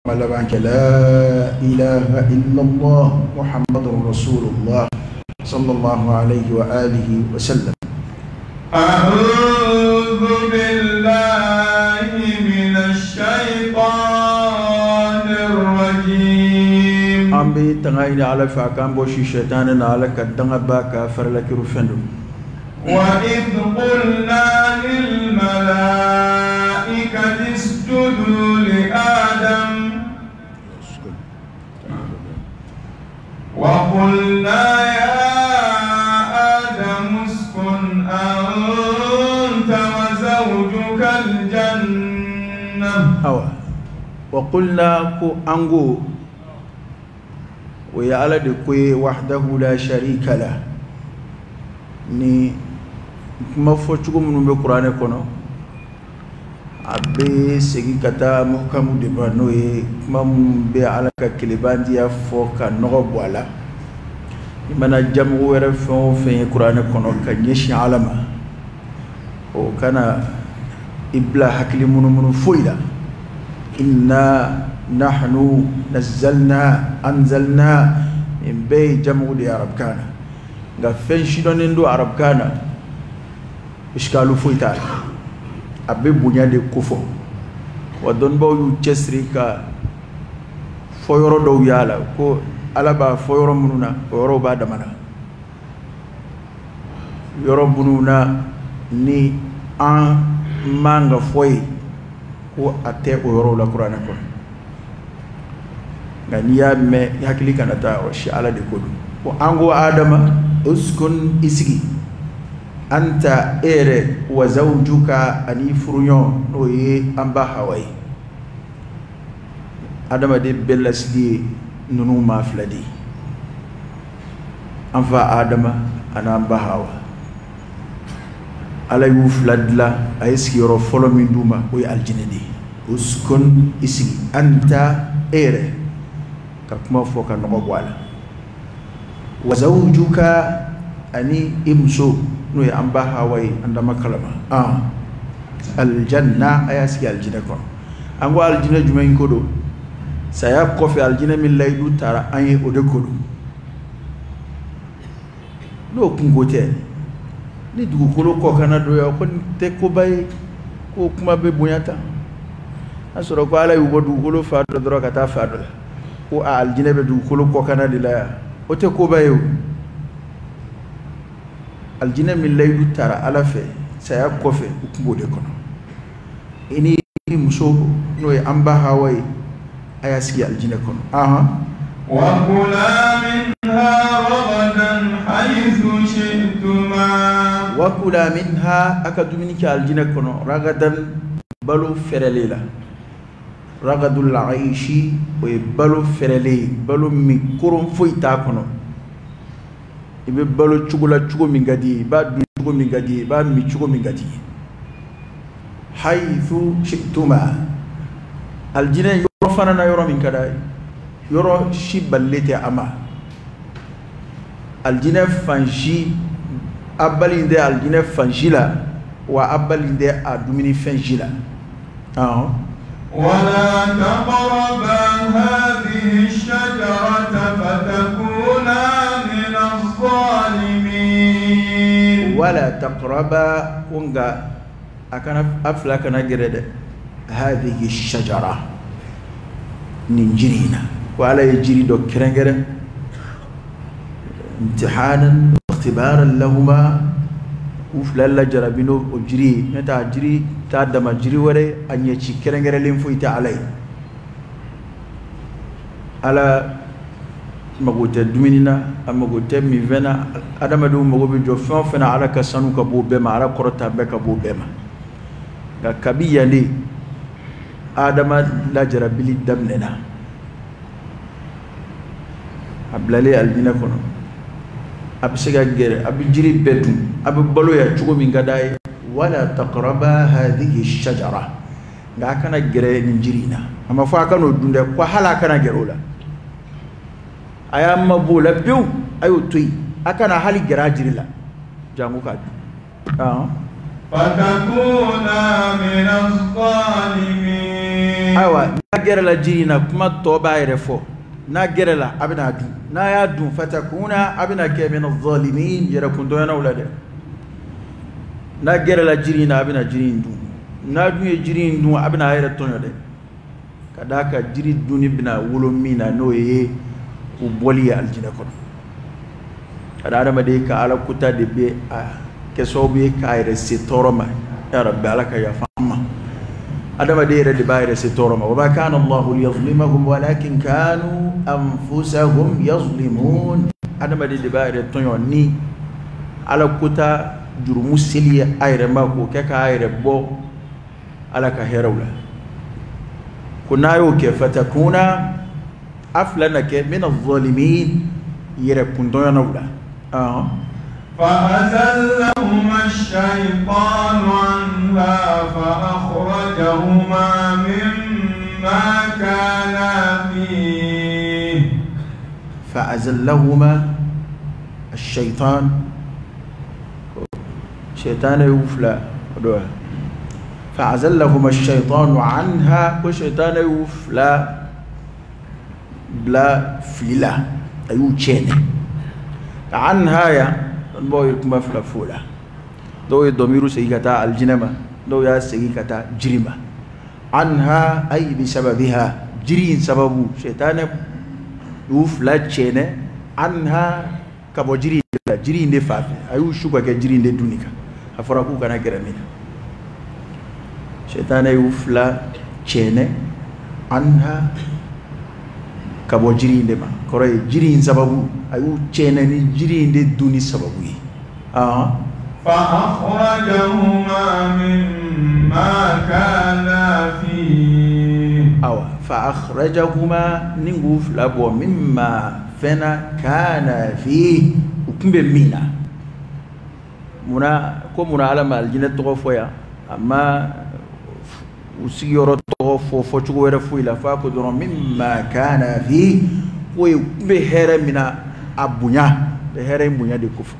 ولبانك لا إله إلا الله محمد رسول الله صلى الله عليه وآله وسلم. أعوذ بالله من الشيطان الرجيم. أمبي تنايل على فاكام بوشي شيطان على كدنا باكا فرلك رفندو. وإذ قلنا للملائكة اسجدوا لآدم وقلنا يا آدم اسكن أنت وزوجك الجنة. وقلنا كو أنغو ويعلى دكوي وحده لا شريك له ni kuma fo cogo minnu bɛ kuranɛ kɔnɔ a bɛ segin ka taa muhkamu de ma n'o ye kuma minnu bɛ ala ka kelebandiya fɔ ka nɔgɔ bɔ a la i mana jamugu wɛrɛ fɛn o fɛn ye kuranɛ kɔnɔ ka ɲɛsin ala ma o kana i bila hakili munumunu foyi la inna nahnu nazzalna anzalna nin bɛɛ ye jamugu de ye arabukana nga fen shidonen do arabkana iskalu foita abbe bunya de kofo wadon baw yu cesri ka foyoro do yala ko alaba foyoro mununa yoro ba damana yoro bununa ni an manga foy ko ate yoro la qur'ana ko ganiya me hakili kanata o shi ala de kodu ko ango adama uskun isigi anta ere wa zawjuka ani furunyo no ye amba hawai adama de bellasdi nunu mafladi anfa adama ana amba hawa ala yu fladla ayski yoro folo min duma o aljinedi uskun isigi anta ere ka kuma foka no wala wa zawjuka ani imso no ya amba hawai andama kalama aljanna ayasi aljina ko ango aljina jumain kodo saya kofi aljina min laydu tara anye ode kodo no kungote ni dugu kolo ko kana do ya ko te ko bay ko kuma be bunyata asoro ko ala yugo dugu kolo fa do dro kata fa do ko aljina be dugu kolo ko kana dilaya ote ko bayo aljina min laydu tara ala fe saya kofe ukumbo de kono ini muso no e amba hawai ayasi aljina kono wa kula minha ragadan haythu shi'tuma wa kula minha akaduminiki aljina kono ragadan balu ferelela ragadul aishi o balu ferele balu mi koron foita kono ibe balu chugula chugo mingadi ba du chugo mingadi ba mi chugo mingadi haythu shi'tuma aljina yoro fana na yoro min kada yoro shi ballete ama aljina fanji abalinde aljina fanjila wa abalinde adumini fanjila ولا تقربا هذه الشجرة فتكونا من الظالمين. ولا تقربا ونغا أكنا أفلاكنا جرد هذه الشجرة ننجرينا وعلى يجري دو كرنجر امتحانا واختبارا لهما وفلال جربينو وجري نتا جري تادما جري وري أن يشي كرنجر لنفويت علي على مغوتة دومينينا مغوتة ميفنا أدم دو مغوبي جو فنا على كسانو كبو بما على كرتا بك بو بما كبيا لي آدم لا جربيلي دمنا أبلالي البنا كنو أبسيغا غير أبجري بدو أببلو يا چوغو من غداي ولا تقربا هذه الشجرة غاكنا غير نجرينا أما فاكنو دوندé ko hala kana gerola ayamma bola biu ayo tuy akana hali gera jirila jamu ka fatakuna min az-zalimin awa na gere la jiri na kuma to ba yere fo na gere la abina du na ya du fatakuna abina ke min adh-dhalimin yara kundo yana ulade na gere la jiri na abina jiri du na du ye jiri du abina yere tonyo de kadaka jiri du ni bina wolo mina no ye u boli aljina ko kada adama de ka ala kuta de be ke sobe ka yere se toroma ya rabbi alaka ya fama adama de yere de ba yere se toroma wa ma kana allah liyazlimahum walakin kanu anfusahum yazlimun adama de ba yere tonyo ni ala kuta jurumu seliya ayre mako ke ka ayre bo ala ka herawla kunayo ke fatakuna aflana ke min adh-dhalimin yere kundoya nawla فأزلهما الشيطان عنها فأخرجهما مما كانا فيه فأزلهما الشيطان شيطان يوفلا فأزلهما الشيطان عنها وشيطان يوفلا بلا فيلا أيو تشيني عنها يا نبوي كما فلا فولا دو يضميرو سيكتا الجنما دو يا سيكتا جريمة عنها أي بسببها جرين سببو شيطان يوفلا تشيني عنها كبو جرين دي فافي أيو شوكا كجرين دي دونيكا أفراكو كنا كرامينا شيطان يوفلا تشيني عنها kabo jiri inde ma koroy jiri sababu ayu chene ni jiri inde duni sababu yi fa akhrajahuma mimma kana fi fa akhrajahuma ninguf labo mimma fana kana fi ukumbe mina muna ko muna alama aljina to foya amma usigoro to fo chugo wera fu ila fa ko dono mimma kana fi ko be here mina abunya be here bunya de kufu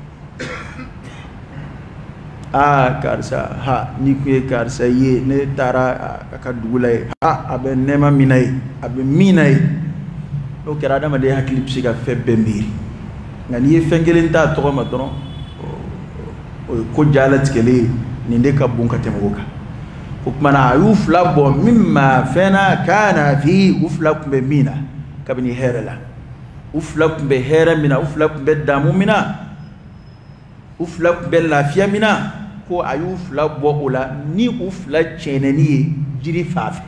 karsa ha ni ko karsa ye ne tara akadulay abe nema minay abe minay do kerada ma de hakli psiga febbe mbiri ngani ye fengelenta to ma dono ko jalat kele ni de ka bunka temoka ukmana yufla bo mimma fana kana fi ufla kumbe mina kabini herela ufla kumbe hera mina ufla kumbe damu mina ufla kumbe lafiya mina ko ayufla bo ula ni ufla cheneni jiri fafe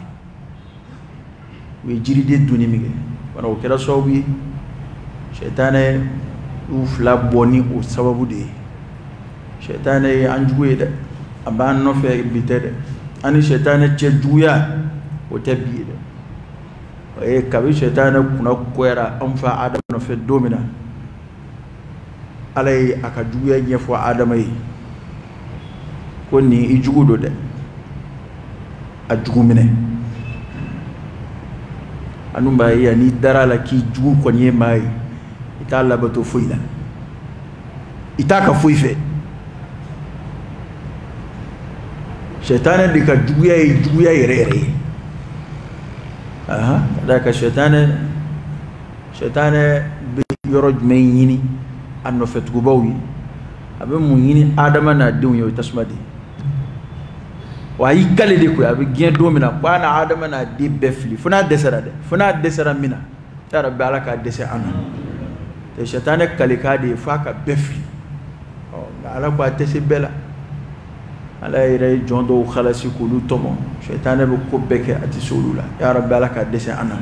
we jiri de duni mige wana okera sobi shaytane ufla boni o sababu de shaytane anjuwe de aban no fe bitede ani shetane che juya o tabi de kabi shetane kuna kwera amfa adam no fe domina alay aka juya nyefo adamai konni ijugudo de ajugumine anumba ya ni darala ki jugu konye mai itala bato fuila itaka fuife shetane dika juguya irere daka shetane be yoro menyini anno fetugo bawi abe munyini adama na deun yo tasmadi wa yikale de ko abe gien domina bana adama na de befli funa desara mina ya rabbi alaka dese ana te shetane kalika de faka befli ala ko atese bela ala ire jondo khalasi kulu tomo shaytane be ko beke ati solula ya rabbi alaka dese ana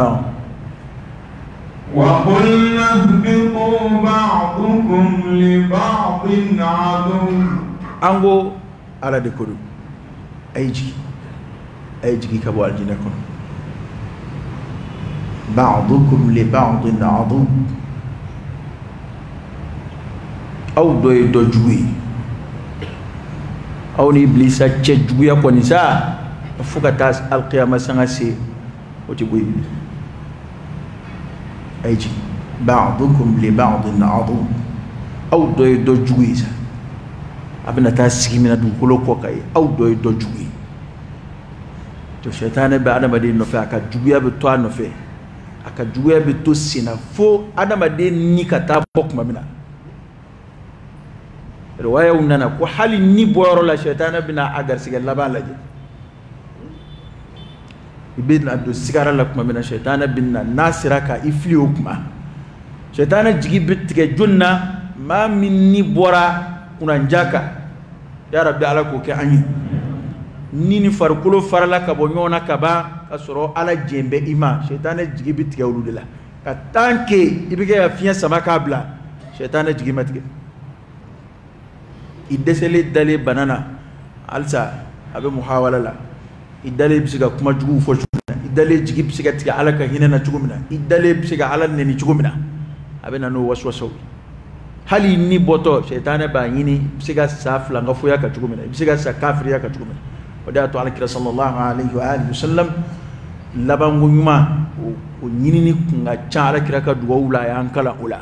wa qulna ihbitu ba'dukum li ba'din adu ango ala de kodu ayji ka bo aljina kon ba'dukum li ba'din adu aw do juwi aw ni iblisa che juya ko ni sa fuka tas alqiyama sangasi oti boy ayji ba'dukum li ba'din adu aw do juwi sa abina tas sigimina du ko ko kay aw do juwi to shaytan be adamaden no fe aka juguya be to no fe aka juguya be to sina fo adamaden ni kata bok mamina riwaya unana ko hali ni boyoro la shaytan bina agar sigal laban laje ibn adu sigara la kuma mina shaytan binna nasiraka ifli hukma shaytan jigi bitike junna ma minni bora kuna njaka ya rabbi ala ko ke anyi nini farkulo farala ka bo nyona ka ba ka soro ala jembe ima shaytan jigi bitike wuludela ka tanke ibike ya fiya sama kabla shaytan jigi matike idesele dale banana alsa abe muhawala la idale bisiga kuma jugu fo idale jigi bisiga tiga ala ka hinena jugumina idale bisiga ala neni jugumina abena no waswaso hali ni boto shaytan ba yini bisiga safla ngafo ya ka jugumina bisiga sa kafir ya ka jugumina wada to alakira sallallahu alaihi wa alihi wasallam labangu nyuma o yini ni kunga chaala kira ka duwa ula ya ankala ula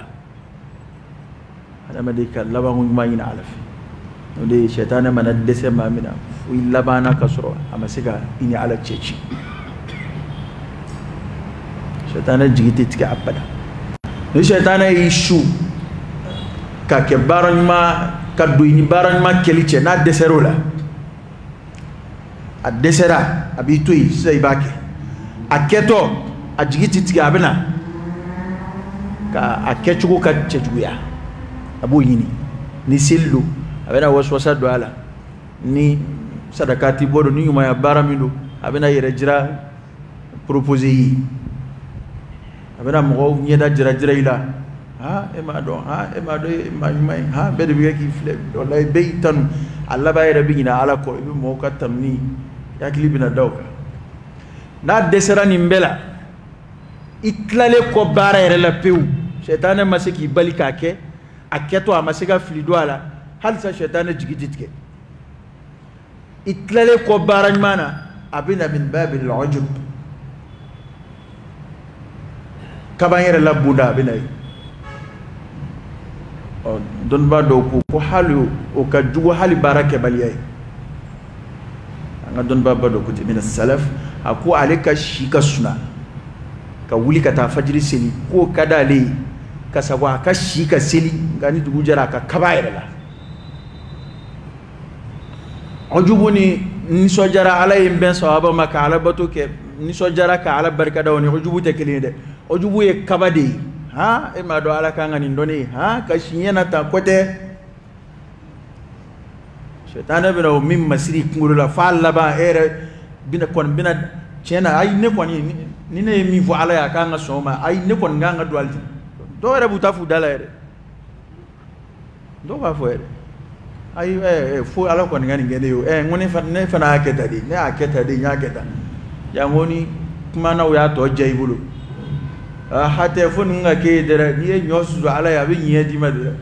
ana madika labangu nyuma yina alafi de shaytan mana dese mamina illa bana kasro amasiga ini ala ceci shaytan jigiti tika abada ni shaytan ishu ka ke baranma kaddu ni baranma kelice na deserola a desera abitui sai bake aketo a jigiti tika abana ka akechugo ka cejuya abu yini ni sillu abena waswasa doala ni sadakati bodo ni yuma ya baramindo abena yere jira proposer yi abena mo nyeda jira jira ila e ma do ma bede bi ki fle wallahi beytan alla ba yere bigina ala ko ibi mo katam ni yakli bina dawka na desera ni mbela itlale ko bara yere la pew shaytan masiki balika ke aketo amasika flido ala hal sa shaytan jigititke itlale ko baraj mana abina min bab al-ujub kabanyere la buda abina don ba do ko halu o ka jugo hali barake baliyai anga don ba do ko min as-salaf aku alika shika suna ka wuli ka ta fajiri seli ko kadale ka sawa ka shika seli gani dugu jara ka kabayere la ujubuni niso jara ala yimben sawaba maka ala bato ke niso jara ka ala barka dawni ujubu te kelinde ujubu e kabade ha e ma do ala ka ngani ndoni ha ka shinyana ta kote shaytan bina o mim masiri kunguru la falla ba ere bina kon bina chena ay ne kon ni ne mi vo ala ya ka nga soma ay ne kon nga dualti do ere butafu dala ere do ba fo ere ay fo ala ko ngani ngene yo ngoni fa ne fa na aketa di ne aketa di nya aketa ya ngoni kuma na ya to jaybulu hata fo nga ke dere ni nyosu ala ya bi nyi di madira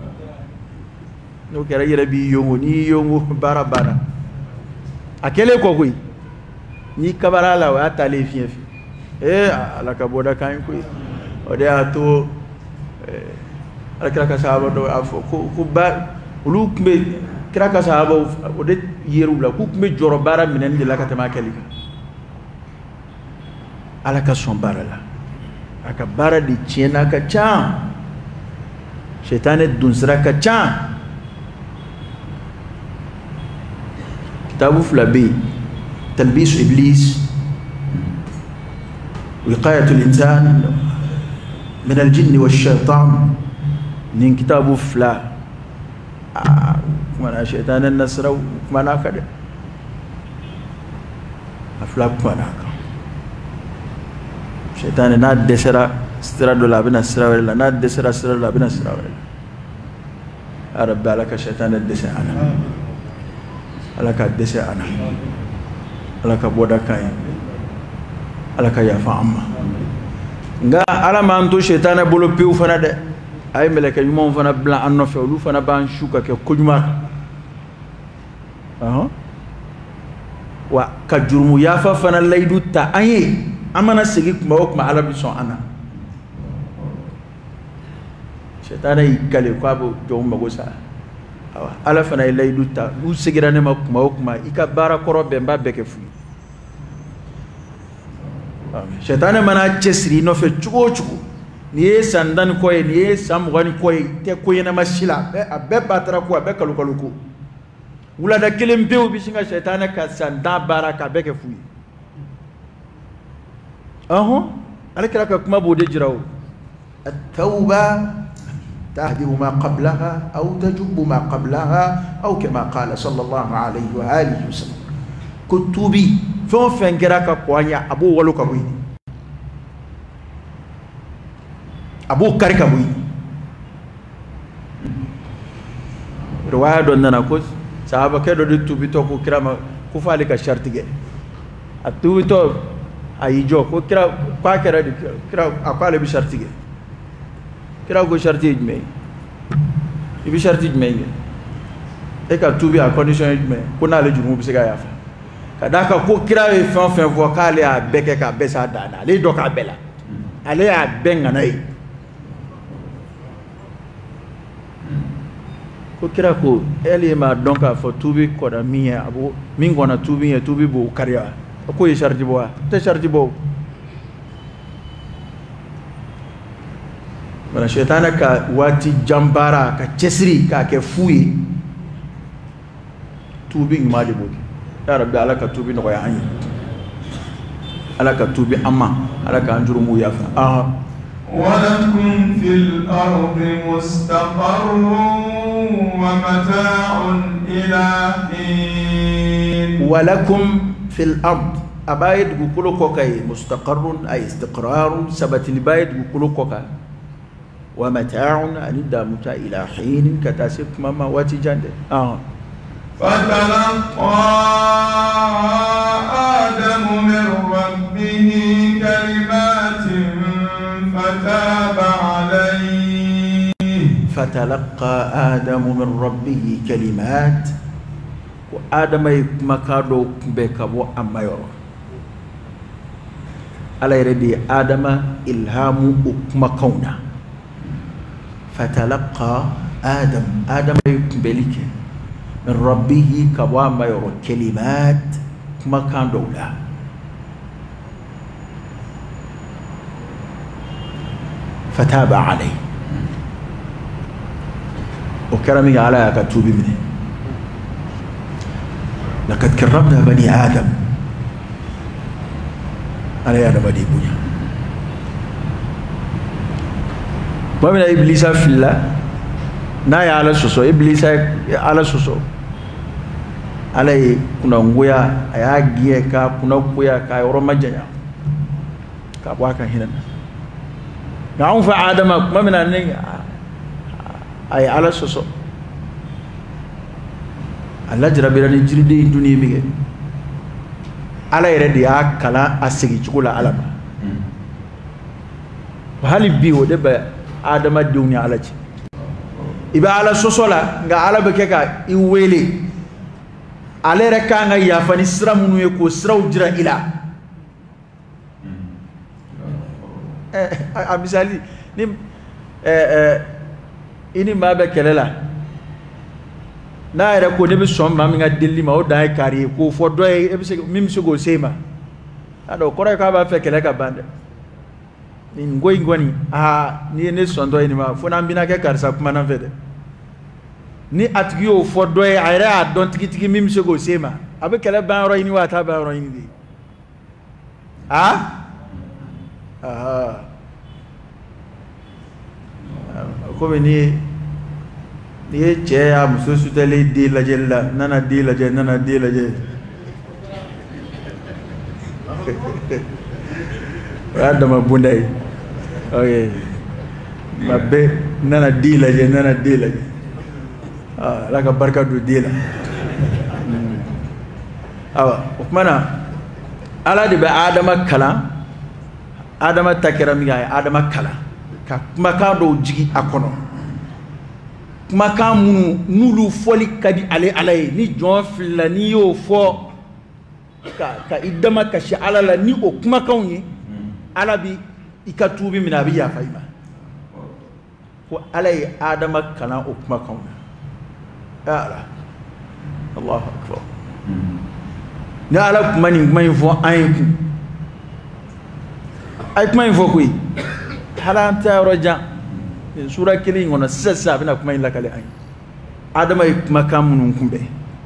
no kera yere bi yongo ni yongo barabara akele ko kuy ni kabara la wa tale fien ala ka boda kan kuy o de ato ala kra ka sahaba do afo ko ba ulu kumbe kira ka sahaba o de yeru la ku kumbe joro bara minen de la ka tema kelika ala ka son bara la aka bara di chena ka cha shaytan dunsra ka cha kitabu flabi talbis iblis wiqayat al-insan min al-jinn wash-shaytan nin kitabu fla mana shaytan an-nasra mana kada afla mana shaytan na desera sira do la bina sira wala na desera sira la bina sira wala arab balaka shaytan ad-desa ana alaka desa ana alaka boda kai alaka yafa amma nga ala man to shaytan bolo piu fana de ay melaka yumon fana blan anno fe lu fana ban shuka ke kujuma wa ka jurmu yafa fana laydu ta aye amana sigi kuma kuma ala bi son ana shaytan ay kale ko abo jom mago sa ala fana laydu ta u sigira ne ma kuma ika bara koro be mba beke fu shetane mana cesri no fe chugo chugo ni sandan ko ni sam gani ko te ko yana masila abbe batara ko abbe kalukaluko wula da kilim bew bi singa shetane ka sanda baraka beke fuyi alakira ka kuma bode jirawo at-tauba تهدم ما قبلها أو تجب ما قبلها أو كما قال صلى الله عليه وآله وسلم كتبي فون فنجراك قوانيا أبو ولو كبوي أبو كاري كبوي رواية دوننا كوس صحابة كده دي توبي تو كرام كوفا لك شرطية التوبي تو أيجو كو كرا كوا كرا دي كرا أقوال بشرطية kira ko sharti jme ibi sharti jme e ka tubi a condition jme ko na le juru bi se ga yafa kadaka ko kira e fin vocal a beke ka besa dana le do ka bela ale a benga nay ko kira ko ele ma donc a fo tubi ko da miya abu min gona tubi e tubi bo kariya ko e sharti bo te sharti bo wala shaytana ka wati jambara ka cesri ka ke fuyi tubi ngmali boki ya rabbi alaka tubi no ya anyi alaka tubi amma alaka anjuru mu yafa walakum fil ardi mustaqarrun wa mata'un ila hin walakum fil ard abaid gukulu kokay mustaqarrun ay istiqrarun sabati libaid gukulu kokay ومتاع أندى إلى حين كتاسف ماما واتي جاند فتلقى آدم من ربه كلمات فتاب عليه فتلقى آدم من ربه كلمات وآدم مكادو بكبو أما يرى على يردي آدم إلهام مكونا فتلقى آدم يقبلك من ربه كوام يرى كلمات ما كان دولا فتاب عليه وكرمي على كتوب منه لقد كرمنا بني آدم على آدم بني بني ومن إبليس في الله ناي على سوسو إبليس على سوسو على كنا نقويا أياجيه كا كنا نقويا كا يورو مجنيا كابوا كهينا نعم فآدم ما من أني أي على سوسو الله جربيرني جريدي الدنيا بيجي على يردي كلا أسيج كولا على ما وهالي بيو دبا adama dunya alaji iba ala sosola nga ala bekeka iwele ale reka nga yafani sira munu ye ko sira ujira ila abisali ni ini mabe kelela na ere ko ne be som ma mi nga delli ma o dai kari ko fo doy e be se mim se go sema ado ko ka ba fe kele ka bande ngoi ngoni ni ne sondo ni ma fo na mbina ke karsa kuma na fede ni atigi o fo doy ayre a don tigi mim se go sema abe kele ban ro ni wata ban ro ni di ko be ni che ya mususu tele di la jella nana di la je adama bundai okay mabbe nana dila je laka barka du dila awa mana ala de be adama kala adama takira mi ay adama kala ka maka do jigi akono maka munu nulu foli kadi ale alay ni jon filani yo fo ka idama ka shi alala ni o kuma kawni alabi ikatubi min abi ya faima ko alai adama kana o kuma kawna ala Allahu akbar na ala kuma ni mai fo ayin ay kuma info koy halanta roja sura kili ngona sasa bina kuma illa kale ay adama ay kuma kamunun kumbe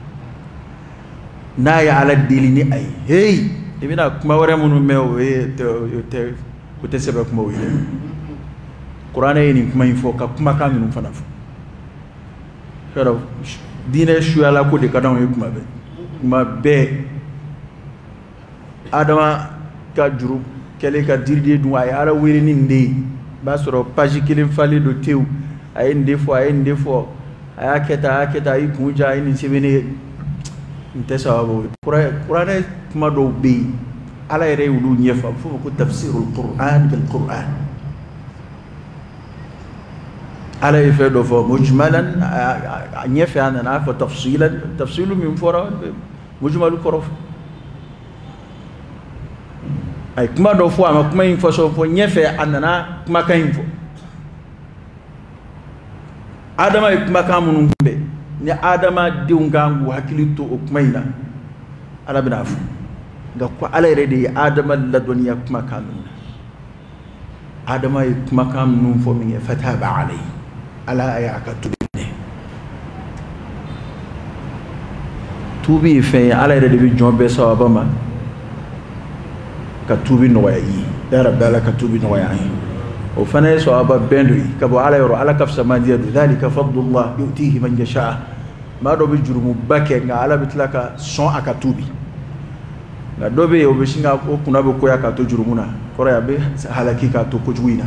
na ya ala dilini ay hey ibina kuma wara munu mew te ko te sebe kuma wi qur'ana ni kuma info ka kuma kamunun fana fo kero dine shuala ko de kadon y kuma be kuma be adama ka juru kele ka dirde dum ay ara wiri ni ndey ba soro page kilim fali do tew ay ndefo ay aketa ay kunja ay ni sebene nte sababu qur'an kuma do be ala yere wulu nyefa fu ko tafsirul qur'an bil qur'an ala yafe do fo mujmalan nyefa ana fa tafsilu min fora mujmalu korof ay kuma do fo ama kuma info so fo nyefe anana kuma kan info adama ay kuma kamunun kumbe ni adama diungangu hakilito o kuma ina ala binafu ga ko ala rede adama ladoniya kuma kanun adama ay kuma kamunun fo min fataba alai ala ayaka tubi fe ala rede bi jombe sawabama ka tubi noya yi ya rabbi ala ka tubi noya yi o fana so aba bendri ka bo ala yoro ala kafsa man diya dhalika fadlullah yutihi man yasha ma do bi jurumu bake nga ala bitlaka son aka tubi na dobe o be shinga ko kuna be ko ya ka to jurumuna ko ya be halaki ka to ko juina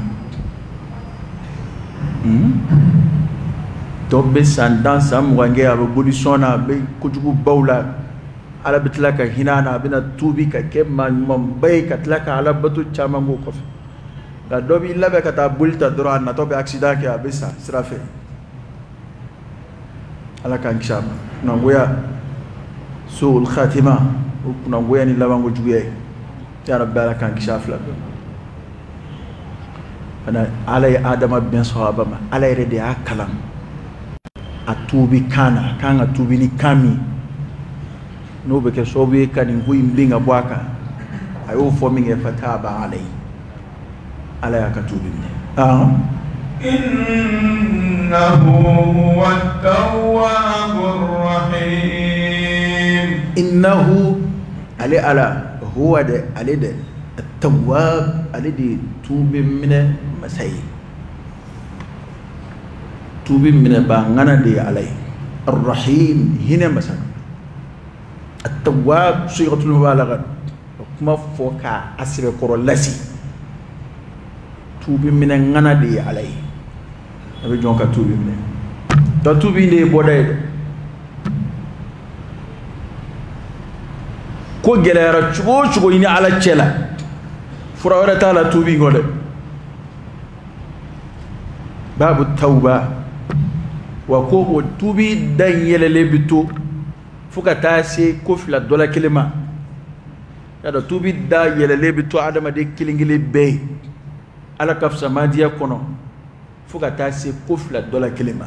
dobe sandan sam wange aba bolisona be ko jugu bawla ala bitlaka hinana bina tubi ka kemma mambay ka tlaka ala batu chama ngo ko ga dobi labe ka ta bulta dora na to be accident ke abisa srafe ala kan kishama na ngoya suul khatima na ngoya ni labango juye ya rabbi ala kan kishafla ana ala adama bin sahaba ma ala rede akalam atubi kana atubi ni kami no be ke sobe kan ngui mbinga bwaka ayo forming e fataba alai ala ya katubi innahu huwa tawwabur rahim innahu ala huwa de alide at-tawwab alide tubi mine masai tubi mine ba ngana de alai ar-rahim hina masai التواب صيغة المبالغة كما فوكا أسر كورولاسي توبي من غنا دي علي أبي جونكا توبي من دا توبي دي بوداي كو جلارا چوغو يني على تشلا فراورة تعالى توبي غولي باب التوبة وكو توبي دان يلي بتو fuka ta se kofla dola kilima ya da tubi da yelele bitu adama de kilingile be ala kafsa madiya kono fuka ta se kofla dola kilima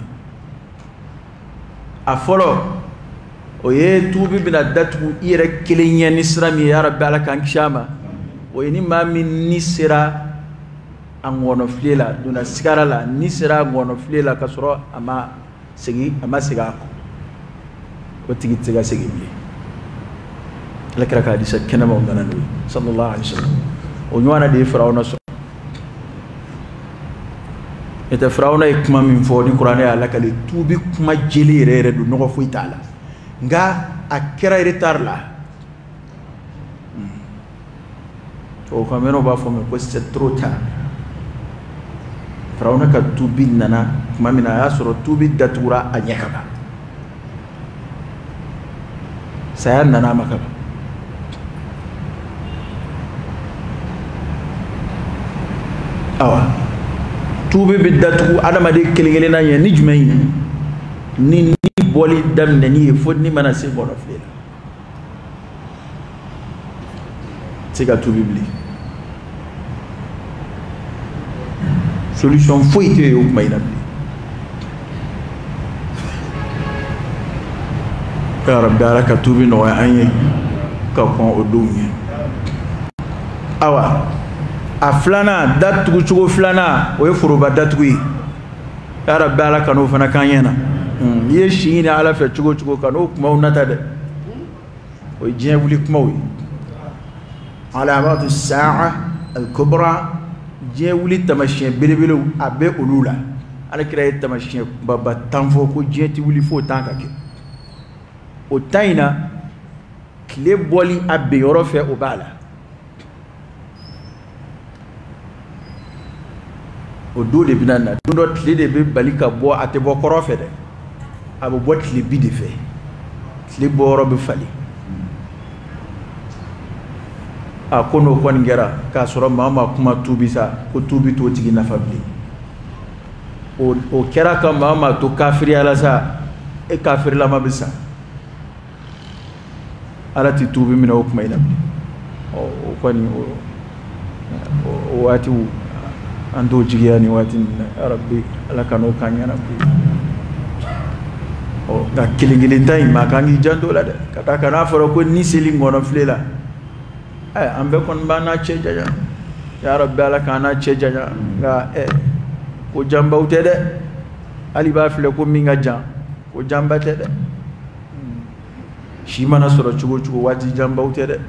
afolo oye tubi bina datu ire kilinya nisra mi ya rabbi ala kan kishama oye ni mami nisra angono flela duna sigara la nisra angono flela kasoro ama siga ko وتيجي تيجي سجيمي لك رك حديث كنا مولانا نبي صلى الله عليه وسلم ونوانا دي فرعون ص إذا فرعون يكما من فوق القرآن على كلي توبي كما جلي رير دو نغفوي تعالى نغا أكرا يرتار لا تو كاميرو بافهم كويس تروتا فرعون كتوبي ننا كما من أسر توبي دتورا أنيكا saya nana maka awa tubi biddatu adama de kelengele na ya ni jumay ni boli dam na ni fo ni mana se bono flela c'est tubi bli solution foi te yo mayna ya rabbi alaka tubi no anye ka kon o dunya awa aflana datugu chugo flana o furuba datugu ya rabbi ala kanu fana kanyena ye shini ala fe chugo kanu kuma unata de o je wuli kuma wi alamat as-sa'a al-kubra je wuli tamashin bilbilu abe ulula ala kira tamashin baba tanfo ko je ti wuli fo tanka ke o taina kle boli abe yoro fe o bala o do de binana do tile de be balika bo ate bo korofe de abo bo tile bi de fe tile bo ro be fali a kono kon ngera ka soro mama kuma tubi sa ko tubi to tigi na fabli o kera ka mama to kafiri ala sa e kafiri la mabisa ala ti tubi mina o kuma ina o kon o wati ando jigiyani watin rabbi ala kano kanyana o ga kilingilin tay ma kangi jando la de kata kana foro ko ni seli ngono flela ay ambe kon bana cheja ya rabbi ala kana cheja ga ko jamba utede ali ba fle ko minga jam ko jamba tede shi mana soro chugo wati jamba utede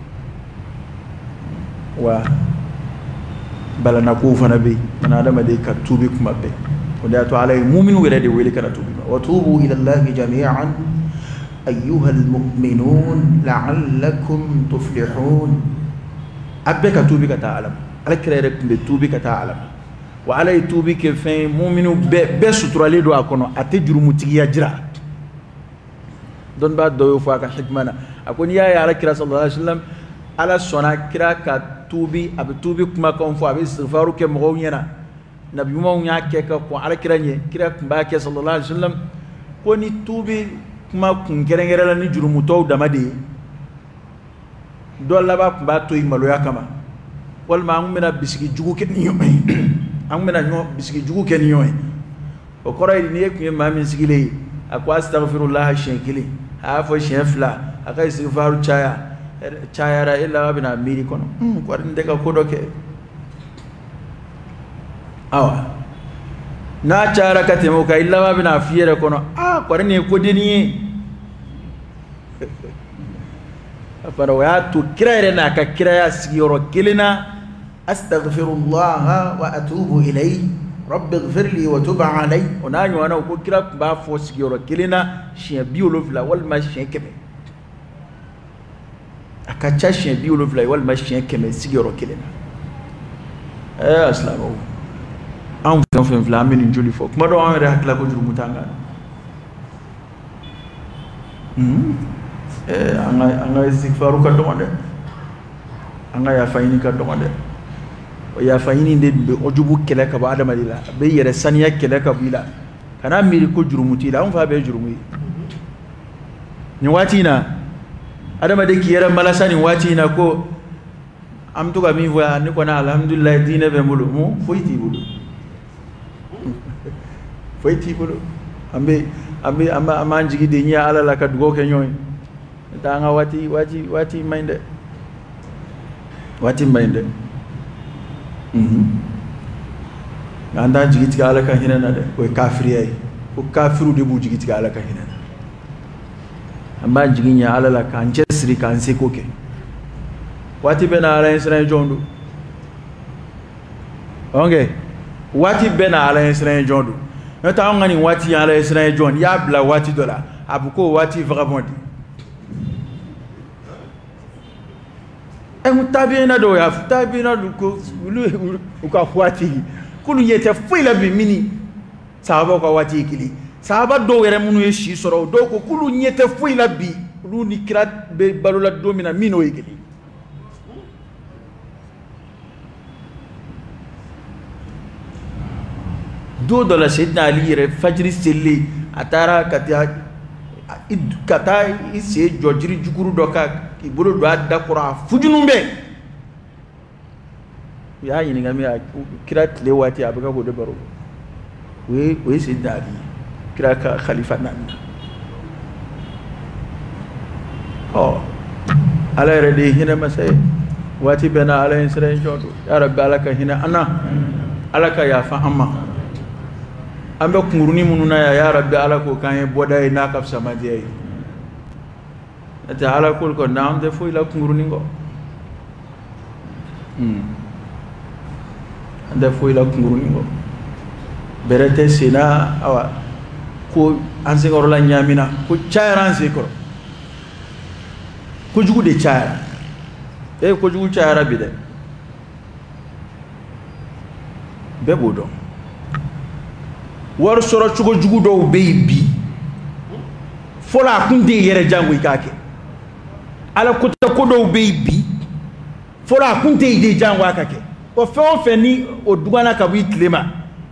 wa bala na ko fana be na adama de ka tubi kuma be wanda to alai mu'minu wala de wele kana tubi wa tubu ila allahi jami'an ayyuha almu'minun la'allakum tuflihun abbe ka tubi ka ta'alam ala kirere be tubi ka ta'alam wa alai tubi ke fe mu'minu be suturale do akono ate jurumutigi ya jira don ba do fa ka hikmana akoni ya ala kira sallallahu alaihi wasallam ala sona kira ka tubi abi tubi kuma kan fo abi istighfaru ke mo nyana nabi mo nya ke ka ko ala kira nye kira ba ke sallallahu alaihi wasallam ko ni tubi kuma kun gerengere la ni jurumu to damade do la ba ba to imalo ya kama wal ma ngumena bisigi jugu ke ni yoy angumena nyo bisigi jugu ke ni yoy o koray ni ek mi ma min sigile akwa astaghfirullah shenkili ha fo shenfla aka istighfaru chayara illa bina miri kono ko ndeka ko doke awa na chara katemo ka illa bina fiere kono ko ne ko deni afara wa to kirare na ka kiraya sigiro kilina astaghfirullah wa atubu ilayhi rabbi ighfir li wa tub alayhi onanyo wana ko kira ba fo sigiro kilina shi biolo vla wal ma shi kebe akacha shi biolo vla wal ma shi kebe sigiro kilina aslamu an fen vla min joli fo kuma do an re hakla ko juru mutanga anga istighfaru ka domande anga ya fayini ka domande o ya fayini de be ojubu kele ka ba adama dila be yere saniya kele ka bila kana miri ko jurumuti la on fa be jurumi ni wati na adama de ki yere malasani wati na ko am to ga mi voya ni ko na alhamdulillah dine be mulu mo foyti bulu ambe ama njigi de nya ala la ka dugo ke nyoy danga wati minde anda jigiti ala ka hinana de o kafiri ay o kafiru de bu jigiti ala ka hinana amma jiginya ala la kan jesri kan se koke wati bena ala insran jondu onge wati bena ala insran jondu nota ngani wati ala insran jondu ya bla wati dola abuko wati vagabond mutabina do ya mutabina do ko ka wati kulu yete fuila bi mini sahaba ko wati kili sahaba do were munu ye shi soro do ko kulu yete fuila bi lu ni krat be balula do mina mino yikili do la sayyidina ali re fajri selli atara kata ise jojiri jukuru doka ibolo do adda qura fujunumbe ya yini ngami kira tile wati abuka go de baro we se dali kira ka khalifa nan ala rede hina masay wati bena ala in sere jodo ya rabbi alaka hina ana alaka ya fa amma ambe kunguruni mununa ya rabbi alako kan boda ina kaf samadi ay ata ala kul ko naam de fu ila kunguruni ngo ande fu ila kunguruni ngo berete sina awa ko anse ko la nyamina ko chayran se ko jugu de chayra ko jugu chayra bi de bebo do war soro chugo jugu do baby fola kunde yere jangu ikake ala kota ko do baby fola kunde ide jangu akake o fe on fe ni o dugana ka wi klema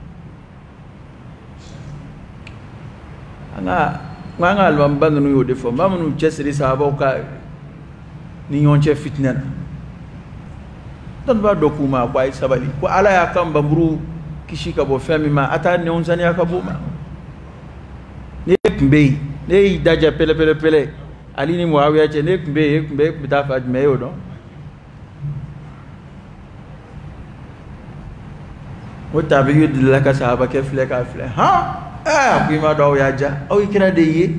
anga alwamba no yo defo mamunu chesri sahaba ka ni yonche fitna don ba dokuma kwa sabali ko ala ya kan bamburu kishika bo femi ma ata ne onzani akabuma ne kumbe ne daja pele ali ni muawiya che ne kumbe bitafa meyo do wata biyu dilaka sahaba ke fle ka fle ha bima do ya ja o ikira de yi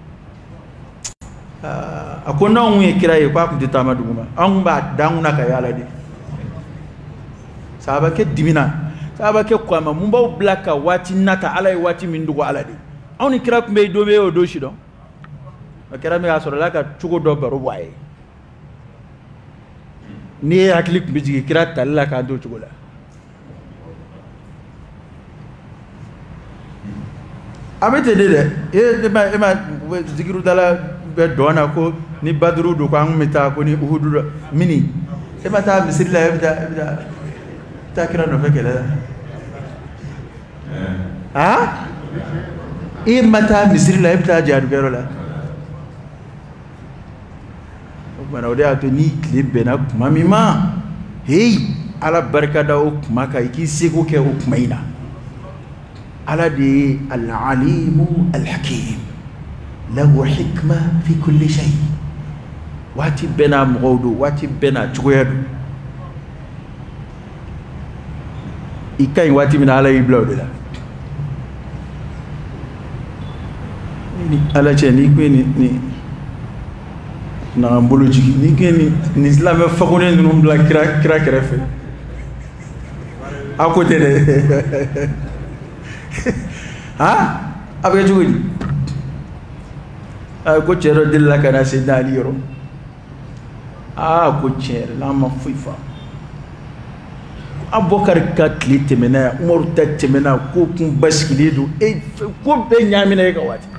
akona onwe ikira yi kwa kudita maduma an ba danguna ka yala de sahaba ke dimina sahaba ke kwama mumba blaka wati nata ala wati mindugo ala de an ikira kumbe do me o do shi do akira me asoro laka chugo do baro waye ni aklik biji ikira talla ka do chugo la amete de ema zikiru dala be dona ko ni badru do ko amita ko ni uhudu mini ema ta misilla ebda takira no fekela ema ta misilla ebda jadu gerola bana ode ato ni klibe na mamima hey ala barka da o maka iki seko ke o maina على دي العليم الحكيم له حكمة في كل شيء واتي بنا مغودو واتي بنا تغيرو إكاين واتي من على يبلو دلا على جني كويني نعملو جي نيكني نسلام فقولين نوم بلا كرا كرافة أكو ترى abe jugudi ko chero dilla kana sidna ali yoro ko cher la ma fifa abokar katli temena umar temena ko kun baskilido ko be nyamina ka wati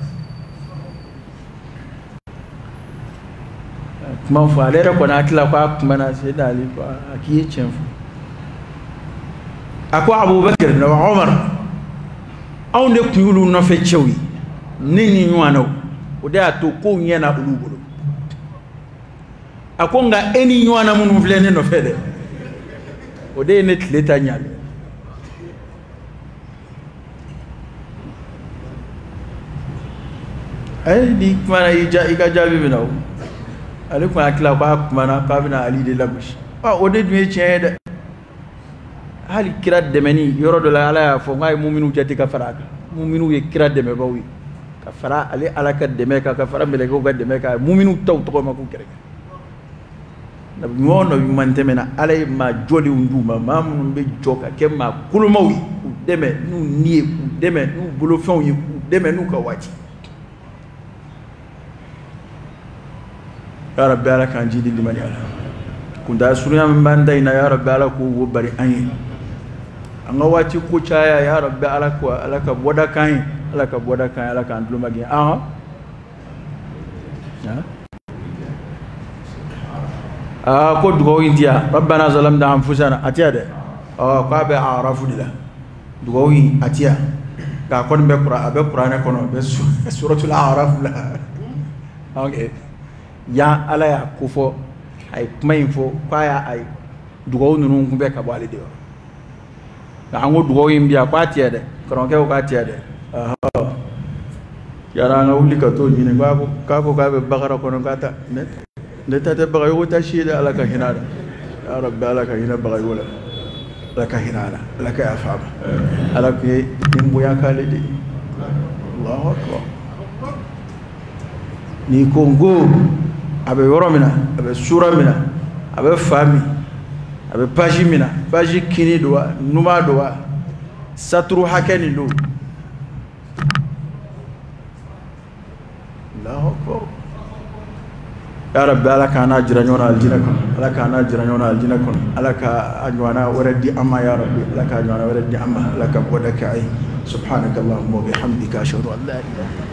kuma fa lera ko na atla ko kuma na sidna ali ko akiye chenfu ako abubakar na umar on de kuyulu no fe chewi nini nywana o de ato ko nyana ulubulu akonga eni nywana munu vlene no fede o de ne tleta nyami ay di mana ika jabi binaw ale ko akla ba mana pa bina ali de labush o de dumi chede hali kira demeni yoro do la ala ya fo ngay mu'minu jati ka faraka mu'minu ye kira deme bawi ka fara ali ala ka deme ka fara mele ko ga deme ka mu'minu taw to ma ko kere na mono bi man temena ala ma joli unduma mamun be joka ke ma kulmawi deme nu nie deme nu bolo fon yi deme nu ka wati ya rabbi ala kan jidi limani ala kunda sunya mbanda ina ya rabbi ala ko wo bari ayin anga wati ko chaya ya rabbi alaka boda kan alaka andluma gi ko dugo india rabbana zalamna anfusana atiya de ko be arafu dila dugo yi atiya ga kon be qur'an kono be suratul a'raf la okay ya ala ya kufo ay mainfo kwaya ay dugo nunu ngumbe ka bali de ga ngo dugo yimbia kwatiya de kono ke kwatiya de yara nga wuli ka to nyine ka ko be bagara kono kata ne tata baga yo ta shida ala ka hinada يا رب لك هنا بغي ولا لك هنا لك أفهم لك يمبويا كالدي الله أكبر نيكونغو أبي ورمنا أبي سورة منا أبي فامي أبي باجي منا باجي كيني دوا نما دوا ساترو حكني دو الله أكبر يا رب لك أنا جرانيونا الجنكم لك أنا جرانيونا الجنكم لك أجوانا وردي أما يا رب لك أجوانا وردي أما لك بودك أي سبحانك اللهم وبحمدك أشهد أن لا إله إلا أنت